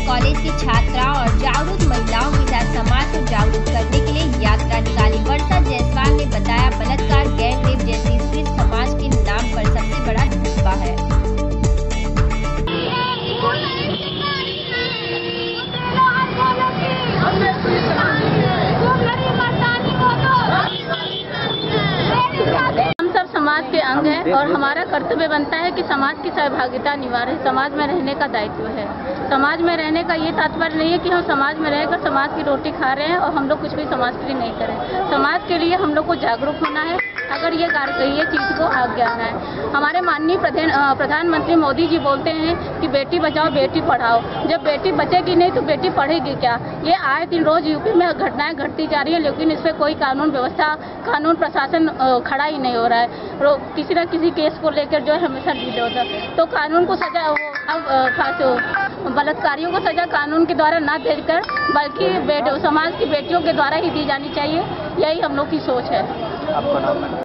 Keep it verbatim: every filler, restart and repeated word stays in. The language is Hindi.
कॉलेज की छात्रा और जागरूक महिलाओं के साथ समाज को जागरूक करने के लिए यात्रा निकाली। वर्षा जायसवाल ने बताया, बलात्कार, गैंग रेप जैसी स्थिति समाज के नाम पर सबसे बड़ा धब्बा है। हम सब समाज के अंग हैं और हमारा कर्तव्य बनता है कि समाज की सहभागिता अनिवार्य, समाज में रहने का दायित्व है। समाज में रहने का ये तात्पर्य नहीं है कि हम समाज में रहकर समाज की रोटी खा रहे हैं और हम लोग कुछ भी समाज के लिए नहीं करें। समाज के लिए हम लोग को जागरूक होना है, अगर ये कार्य ये चीज़ को आगे आना है। हमारे माननीय प्रधानमंत्री मोदी जी बोलते हैं कि बेटी बचाओ बेटी पढ़ाओ। जब बेटी बचेगी नहीं तो बेटी पढ़ेगी क्या? ये आए दिन रोज यूपी में घटनाएं घटती जा रही है, लेकिन इस पर कोई कानून व्यवस्था, कानून प्रशासन खड़ा ही नहीं हो रहा है। किसी न किसी केस को लेकर जो है हमेशा डिले होता है। तो कानून को सजा, अब खास बलात्कारियों को सजा कानून के द्वारा न देकर बल्कि बेट समाज की बेटियों के द्वारा ही दी जानी चाहिए। यही हम लोग की सोच है। आपका नाम?